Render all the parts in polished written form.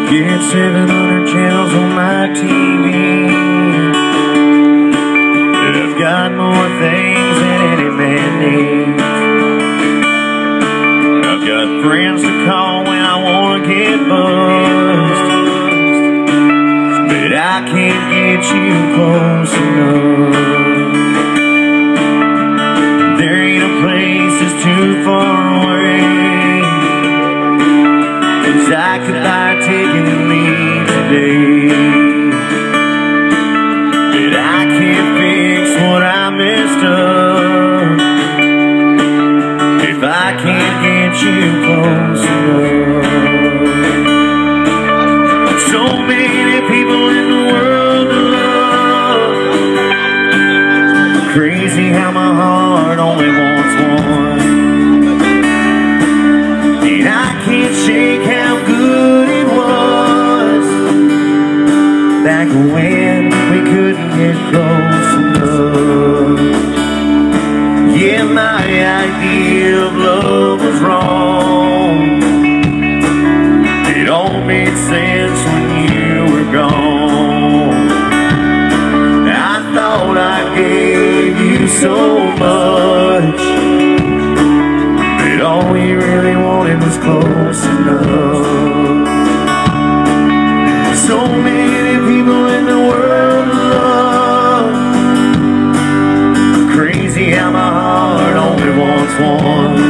Get 700 channels on my TV. I've got more things than any man needs. I've got friends to call when I wanna get buzzed, but I can't get you close enough. There ain't a place that's too far away, 'cause I could buy a ticket and leave today. But I can't fix what I messed up if I can't get you close enough. So many people in the world to love. Crazy how my heart only wants one, and I can't shake how good it was back when we couldn't get close enough. Yeah, my idea of love was wrong. It all made sense when you were gone. I thought I gave you so much, but all we really wanted was close enough. So many people in the world to love. Crazy how my heart only wants one,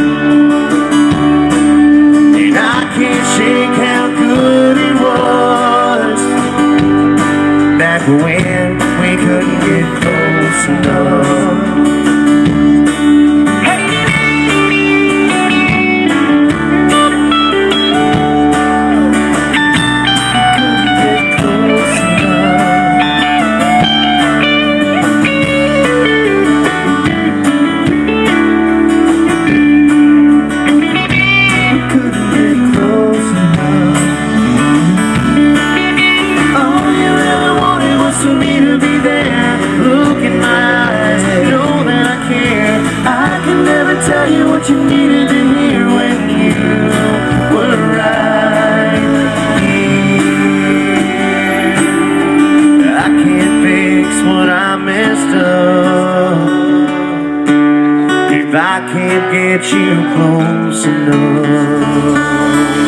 and I can't shake how good it was back when we couldn't get close enough. Tell you what you needed to hear when you were right here. I can't fix what I messed up if I can't get you close enough.